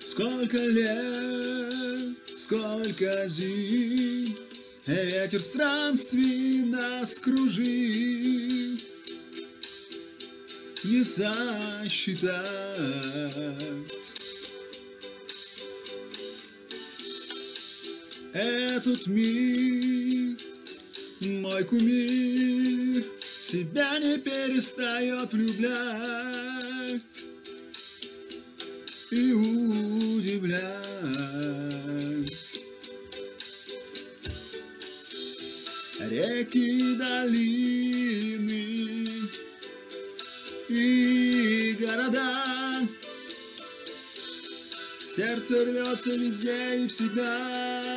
Сколько лет, сколько зим, ветер странствий нас кружит, не сосчитать. Этот мир, мой кумир, себя не перестает влюблять и удивлять. Реки, долины и города, сердце рвется везде и всегда.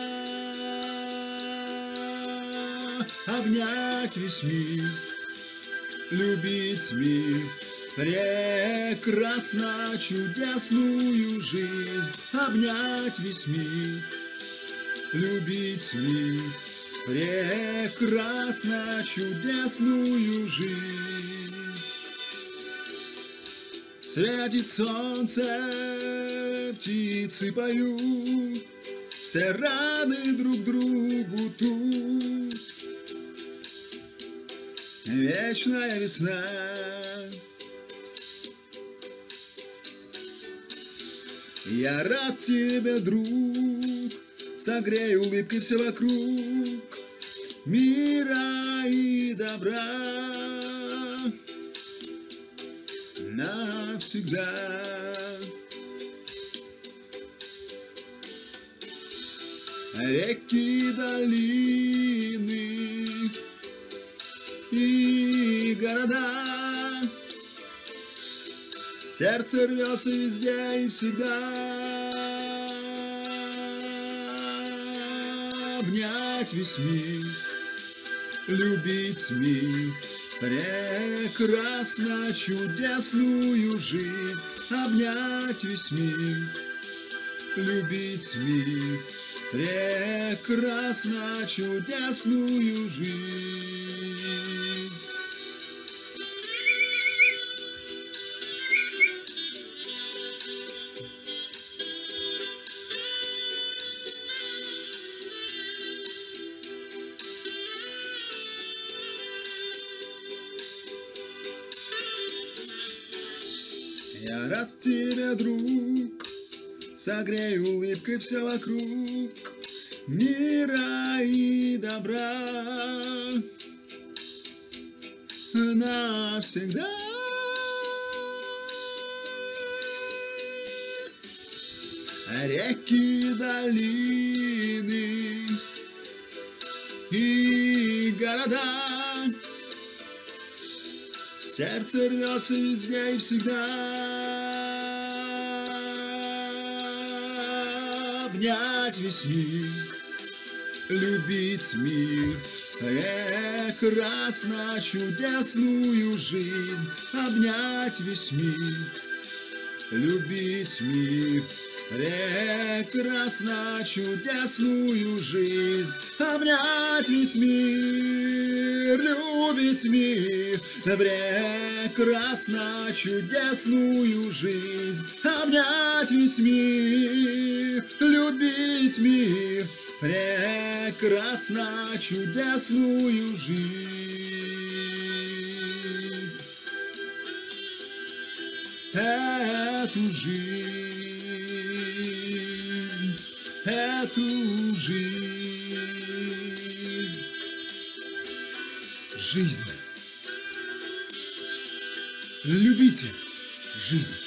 Обнять весь мир, любить мир, прекрасно чудесную жизнь. Обнять весь мир, любить мир, прекрасно чудесную жизнь. Светит солнце, птицы поют, все рады друг другу тут. Вечная весна. Я рад тебе, друг, согрей улыбкой все вокруг, мира и добра навсегда. Реки, долины и города, сердце рвется везде и всегда. Обнять весь мир, любить мир, прекрасно чудесную жизнь. Обнять весь мир, любить мир, прекрасно чудесную жизнь. Я рад тебе, друг, согрей улыбкой все вокруг, мира и добра навсегда. Реки, долины и города, сердце рвется везде и всегда. Обнять весь мир, любить мир, прекрасно чудесную жизнь. Обнять весь мир, любить мир, прекрасно чудесную жизнь. Обнять весь мир, любить мир, прекрасно чудесную жизнь. Обнять весь мир, любить мир, прекрасно чудесную жизнь. Эту жизнь. Жизнь. Любите жизнь.